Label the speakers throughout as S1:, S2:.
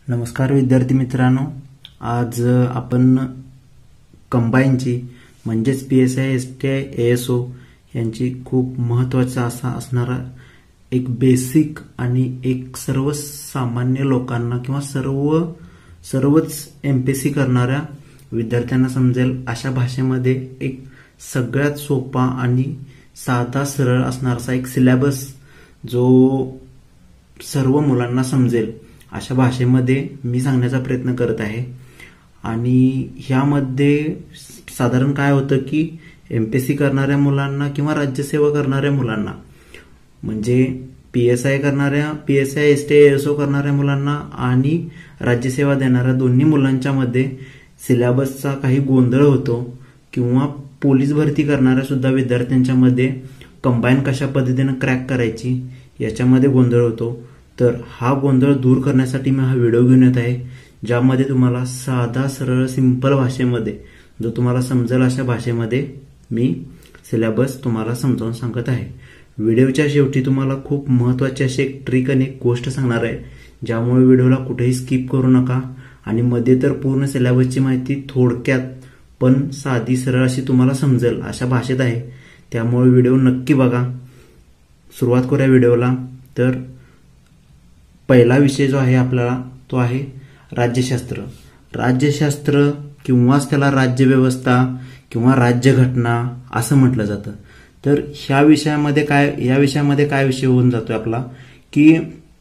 S1: नमस्कार विद्यार्थी मित्रांनो, आज आपण कंबाईनची म्हणजेच PSI STI ASO यांची खूप महत्त्वाचा असा असणारा एक बेसिक आणि एक सर्वसामान्य लोकांना किंवा सर्वच MPSC करणाऱ्या विद्यार्थ्यांना समजेल अशा भाषेमध्ये एक सगळ्यात सोपा आणि साधा सरळ असणारा एक सिलेबस जो सर्व मुलांना समजेल अशा भाषेमध्ये मी सांगण्याचा प्रयत्न करत आहे। आणि ह्यामध्ये साधारण काय होतं की MPSC करणाऱ्या मुलांना किंवा राज्यसेवा करणाऱ्या मुलांना म्हणजे PSI STI ASO करणाऱ्या मुलांना आणि राज्यसेवा देणाऱ्या दोन्ही मुलांच्या मध्ये सिलेबसचा काही गोंधळ होतो किंवा पोलीस भरती करणाऱ्या सुद्धा विद्यार्थ्यांच्या मध्ये कंबाईन कशा पद्धतीने क्रॅक करायची याच्यामध्ये गोंधळ होतो। तर हा गोंधळ दूर करण्यासाठी मी हा व्हिडिओ घेऊन येत आहे, ज्यामध्ये तुम्हाला साधा सरळ सिंपल भाषेमध्ये जो तुम्हाला समजेल अशा भाषेमध्ये मी सिलेबस तुम्हाला समजावून सांगत आहे। व्हिडिओच्या शेवटी तुम्हाला खूप महत्त्वाची अशी एक ट्रिक आणि एक गोष्ट सांगणार आहे, ज्यामुळे व्हिडिओला कुठेही स्किप करू नका आणि मध्ये तर पूर्ण सिलेबसची माहिती थोडक्यात पण साधी सरळ अशी तुम्हाला समजेल अशा भाषेत आहे। त्यामुळे व्हिडिओ नक्की बघा। सुरुवात करूया व्हिडिओला। तर पहिला विषय जो आहे आपल्याला तो आहे राज्यशास्त्र। राज्यशास्त्र किंवाच त्याला राज्यव्यवस्था किंवा राज्यघटना असं म्हटलं जातं। तर या विषयामध्ये काय विषय होऊन जातोय आपला की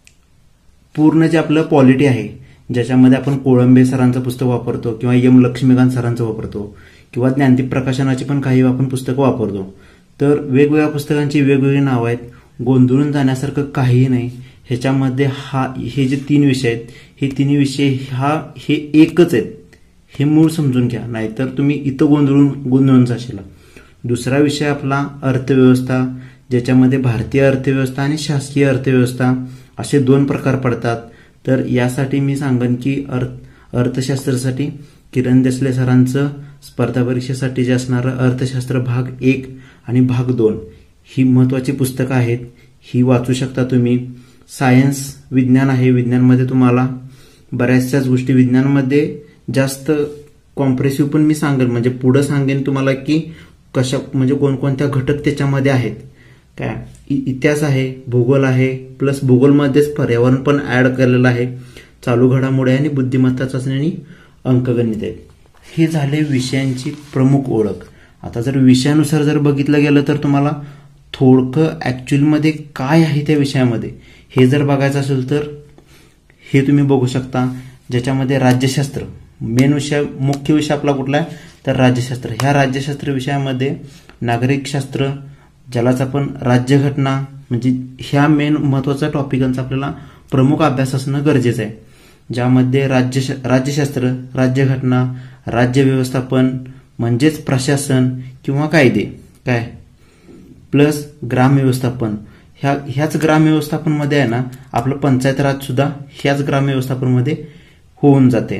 S1: पूर्ण जे आपलं पॉलिटी आहे, ज्याच्यामध्ये आपण कोळंबे सरांचं पुस्तक वापरतो किंवा M लक्ष्मीकांत सरांचं वापरतो किंवा ज्ञानदीप प्रकाशनाची पण काही आपण पुस्तकं वापरतो। तर वेगवेगळ्या पुस्तकांची वेगवेगळी नावं आहेत, गोंधळून जाण्यासारखं काहीही नाही। ह्याच्यामध्ये हे जे तीन विषय आहेत, हे तिन्ही विषय हे एकच आहेत, हे मूळ समजून घ्या, नाहीतर तुम्ही इथं गोंधळून जाशील। दुसरा विषय आपला अर्थव्यवस्था, ज्याच्यामध्ये भारतीय अर्थव्यवस्था आणि शासकीय अर्थव्यवस्था असे दोन प्रकार पडतात। तर यासाठी मी सांगेन की अर्थशास्त्रासाठी किरण देसले सरांचं स्पर्धा परीक्षेसाठी जे असणारं अर्थशास्त्र भाग 1 आणि भाग 2 ही महत्वाची पुस्तकं आहेत, ही वाचू शकता तुम्ही। सायन्स विज्ञान आहे, विज्ञानमध्ये तुम्हाला बऱ्याचशाच गोष्टी विज्ञानमध्ये जास्त कॉम्प्रेसिव्ह पण मी सांगेन, म्हणजे पुढे सांगेन तुम्हाला की कशा म्हणजे कोणकोणत्या घटक त्याच्यामध्ये आहेत। काय इतिहास आहे, भूगोल आहे, प्लस भूगोलमध्येच पर्यावरण पण ऍड केलेलं आहे, चालू घडामोडी आणि बुद्धिमत्ता चाचणी आणि अंकगणित आहेत। हे झाले विषयांची प्रमुख ओळख। आता जर विषयानुसार जर बघितलं गेलं तर तुम्हाला थोडकं ऍक्च्युअलमध्ये काय आहे त्या विषयामध्ये हे जर बघायचं असेल तर हे तुम्ही बघू शकता, ज्याच्यामध्ये राज्यशास्त्र मेन विषय, मुख्य विषय आपला कुठला आहे तर राज्यशास्त्र। ह्या राज्यशास्त्र विषयामध्ये नागरिक शास्त्र, ज्यालाच आपण राज्यघटना म्हणजे ह्या मेन महत्वाच्या टॉपिकांचा आपल्याला प्रमुख अभ्यास असणं गरजेचं आहे, ज्यामध्ये राज्यशास्त्र, राज्यघटना, राज्य व्यवस्थापन म्हणजेच प्रशासन किंवा कायदे काय प्लस ग्राम व्यवस्थापन, ह्याच ग्राम व्यवस्थापन मध्ये आहे ना आपलं पंचायत राज सुद्धा ह्याच ग्राम व्यवस्थापन मध्ये होऊन जाते।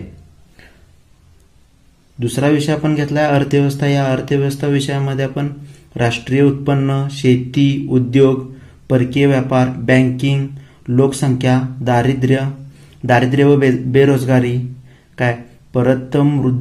S1: दुसरा विषय आपण घेतलाय अर्थव्यवस्था। या अर्थव्यवस्था विषयामध्ये आपण राष्ट्रीय उत्पन्न, शेती, उद्योग, परकीय व्यापार, बँकिंग, लोकसंख्या, दारिद्र्य व बेरोजगारी काय परत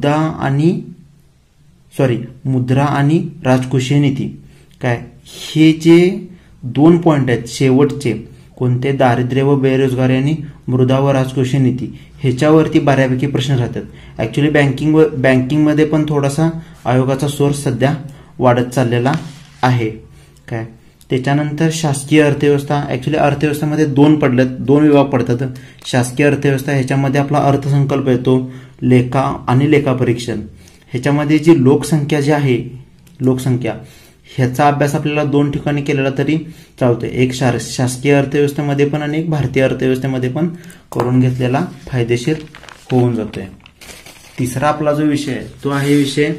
S1: मुद्रा आणि राजकोषीय नीती काय हे जे दोन पॉइंट आहेत शेवटचे, कोणते दारिद्र्य व बेरोजगारी आणि मृदा व राजकोषीय नीती, ह्याच्यावरती बऱ्यापैकी प्रश्न राहतात। ऍक्च्युअली बँकिंग मध्ये पण थोडासा आयोगाचा सोर्स सध्या वाढत चाललेला आहे काय। त्याच्यानंतर शासकीय अर्थव्यवस्था। ऍक्च्युअली अर्थव्यवस्थेमध्ये दोन विभाग पडतात, शासकीय अर्थव्यवस्था ह्याच्यामध्ये आपला अर्थसंकल्प येतो, लेखा आणि लेखापरीक्षण। ह्याच्यामध्ये जी लोकसंख्या जी आहे, लोकसंख्या ह्याचा अभ्यास आपल्याला दोन ठिकाणी केलेला तरी चालतोय, एक शासकीय अर्थव्यवस्थेमध्ये पण आणि एक भारतीय अर्थव्यवस्थेमध्ये पण करून घेतलेला फायदेशीर होऊन जातोय। तिसरा आपला जो विषय आहे तो आहे विषय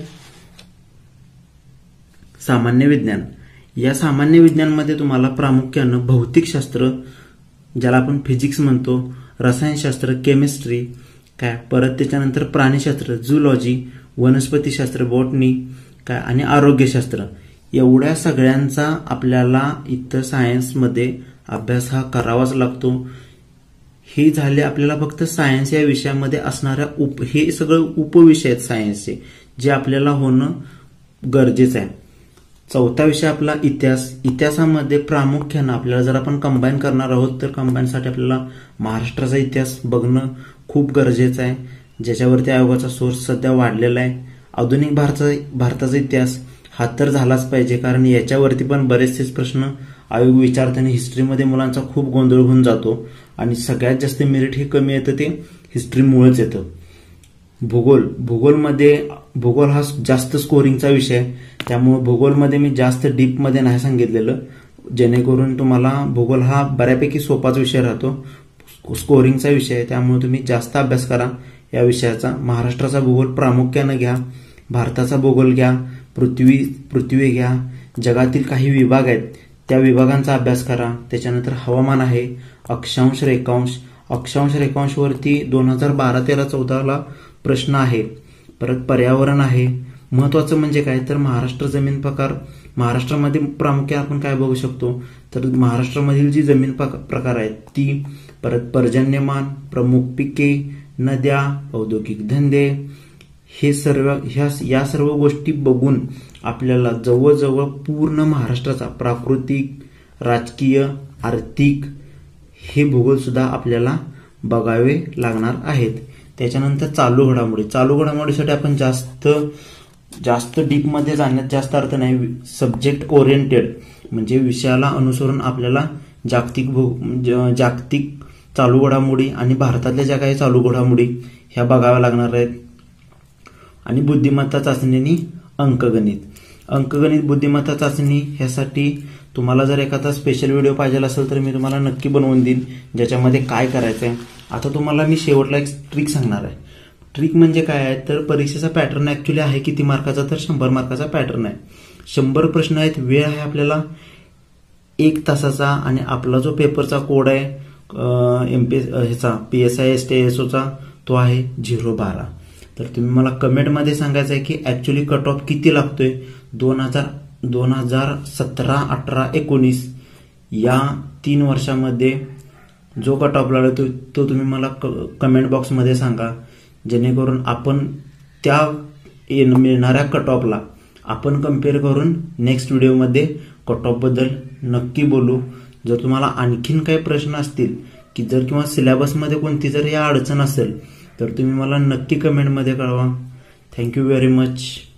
S1: सामान्य विज्ञान। या सामान्य विज्ञानमध्ये तुम्हाला प्रामुख्यानं भौतिकशास्त्र, ज्याला आपण फिजिक्स म्हणतो, रसायनशास्त्र, केमिस्ट्री काय परत त्याच्यानंतर प्राणीशास्त्र, झूलॉजी, वनस्पतीशास्त्र, बॉटनी काय आणि आरोग्यशास्त्र, एवढ्या सगळ्यांचा आपल्याला इथं सायन्समध्ये अभ्यास हा करावाच लागतो। हे झाले आपल्याला फक्त सायन्स या विषयामध्ये असणाऱ्या हे सगळं उपविषय आहेत सायन्सचे, जे आपल्याला होणं गरजेचं आहे. चौथा विषय आपला इतिहास. इतिहासामध्ये प्रामुख्यानं आपल्याला जर आपण कंबाईन करणार आहोत तर कंबाईनसाठी आपल्याला महाराष्ट्राचा इतिहास बघणं खूप गरजेचं आहे, ज्याच्यावरती आयोगाचा सोर्स सध्या वाढलेला आहे. आधुनिक भारताचा इतिहास हा तर झालाच पाहिजे, कारण याच्यावरती पण बरेचसेच प्रश्न आयोग विचारताना हिस्ट्रीमध्ये मुलांचा खूप गोंधळ होऊन जातो आणि सगळ्यात जास्त मेरिट हे कमी येतं ते हिस्ट्रीमुळेच येतं. भूगोल हा जास्त स्कोरिंगचा विषय आहे, त्यामुळे भूगोलमध्ये मी जास्त डीपमध्ये नाही सांगितलेलं, जेणेकरून तुम्हाला भूगोल हा बऱ्यापैकी सोपाच विषय राहतो, स्कोरिंगचा विषय आहे. त्यामुळे तुम्ही जास्त अभ्यास करा या विषयाचा. महाराष्ट्राचा भूगोल प्रामुख्यानं घ्या, भारताचा भूगोल घ्या, पृथ्वी घ्या, जगातील काही विभाग आहेत त्या विभागांचा अभ्यास करा. त्याच्यानंतर हवामान आहे, अक्षांश रेखांशवरती 2012-13-14 प्रश्न आहे. परत पर्यावरण आहे. महत्वाचं म्हणजे काय तर महाराष्ट्र जमीन प्रकार. महाराष्ट्रामध्ये प्रामुख्याने आपण काय बघू शकतो तर महाराष्ट्रामधील जी जमीन प्रकार आहेत ती, परत पर्जन्यमान, प्रमुख पिके, नद्या, औद्योगिक धंदे, या सर्व गोष्टी बघून आपल्याला जवळजवळ पूर्ण महाराष्ट्राचा प्राकृतिक, राजकीय, आर्थिक हे भूगोल सुद्धा आपल्याला बघावे लागणार आहेत. त्याच्यानंतर चालू घडामोडीसाठी आपण जास्त डीपमध्ये जाण्यात जास्त अर्थ नाही. सब्जेक्ट ओरिएंटेड म्हणजे विषयाला अनुसरून आपल्याला जागतिक चालू घडामोडी आणि भारतातल्या ज्या काही चालू घडामोडी ह्या बघाव्या लागणार आहेत. आणि बुद्धिमत्ता चाचणी आणि अंकगणित बुद्धिमत्ता चाचणी ह्यासाठी तुम्हाला जर एखादा स्पेशल व्हिडिओ पाहिजे असेल तर मी तुम्हाला नक्की बनवून देईन, ज्याच्यामध्ये काय करायचं आहे. आता तुम्हाला मी शेवटला एक ट्रिक सांगणार आहे. ट्रिक म्हणजे काय आहे तर परीक्षेचा पॅटर्न ऍक्च्युली आहे किती मार्काचा तर 100 मार्काचा पॅटर्न आहे. 100 प्रश्न आहेत. वेळ आहे आपल्याला 1 तासाचा आणि आपला जो पेपरचा कोड आहे PSI ST ASOचा तो आहे 012. तर तुम्ही मला कमेंटमध्ये सांगायचं आहे की ऍक्च्युली कट ऑफ किती लागतोय 2017, 18, 19 या 3 वर्षामध्ये जो कट ऑफ लागला तो तुम्ही मला कमेंट बॉक्समध्ये सांगा, जेणेकरून आपण त्या मिळणाऱ्या कट ऑफला आपण कम्पेअर करून नेक्स्ट व्हिडिओमध्ये कट ऑफ बद्दल नक्की बोलू. जर तुम्हाला आणखीन काही प्रश्न असतील की जर किंवा सिलेबसमध्ये कोणती जर या अडचण असेल तर तुम्ही मला नक्की कमेंटमध्ये कळवा. Thank you very much.